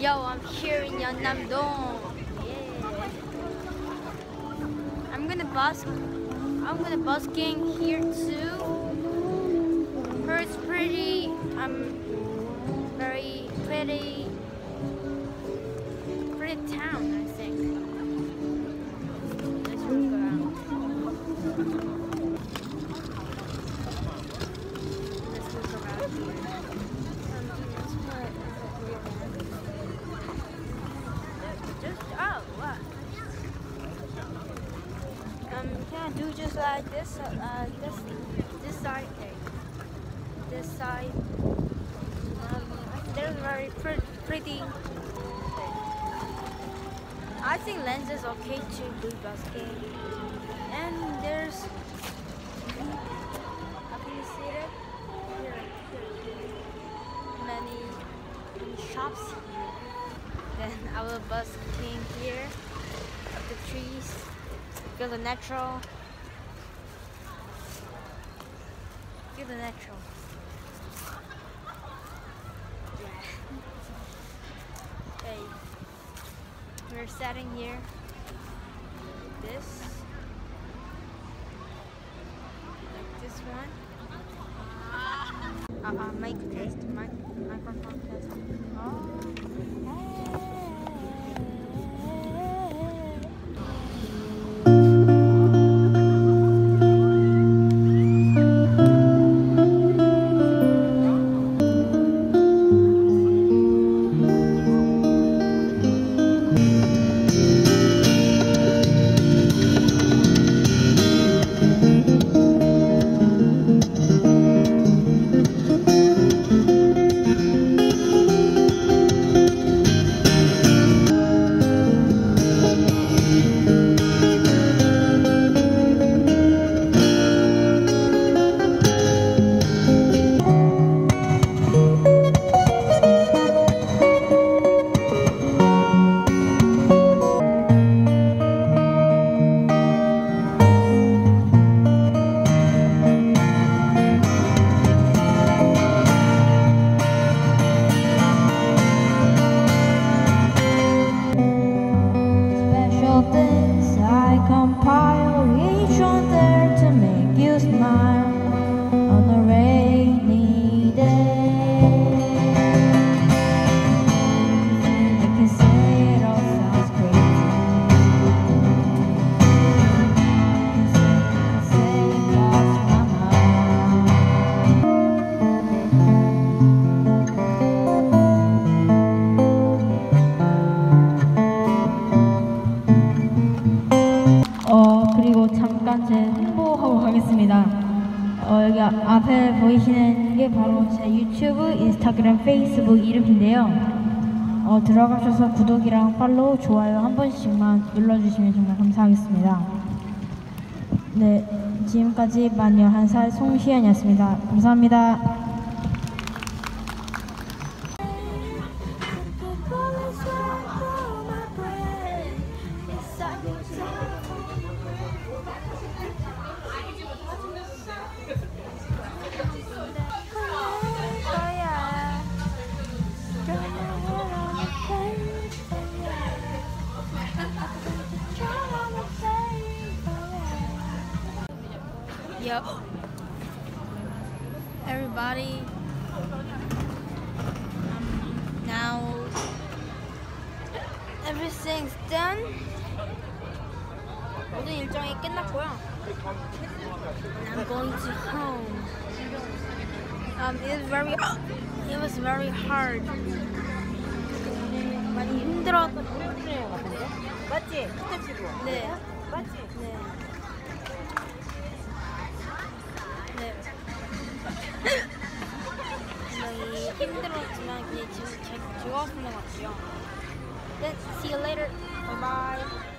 Yo, I'm here in Yeonnam-dong. Yeah. I'm gonna busking here too. It's pretty. Very pretty town, I think. Let's look around. Let's look around here. What? Can I do just like this? This side. This side. They're very pretty. I think lens is okay to do busking. And there's. Can you see it? Here. Many shops here. Then I will busking here of the trees. Feel the natural. Feel the natural. Yeah. Hey, we're sitting here. This, like this one. Mic test, microphone test. Oh. 그리고 잠깐 제 홍보하고 가겠습니다. 여기 앞에 보이시는 게 바로 제 유튜브, 인스타그램, 페이스북 이름인데요. 들어가셔서 구독이랑 팔로우, 좋아요 한 번씩만 눌러주시면 정말 감사하겠습니다. 네, 지금까지 만 11살 송시연이었습니다. 감사합니다. Yo, everybody. Now everything's done. 모든 일정이 끝났고요. And I'm going to home. It was very hard. 많이 힘들었던 것 같은데? 맞지? 그때 치고. 네. 맞지? 네. 네. 굉장히 힘들었지만 그냥 즐거웠던 것 같아요. Then see you later. Bye bye.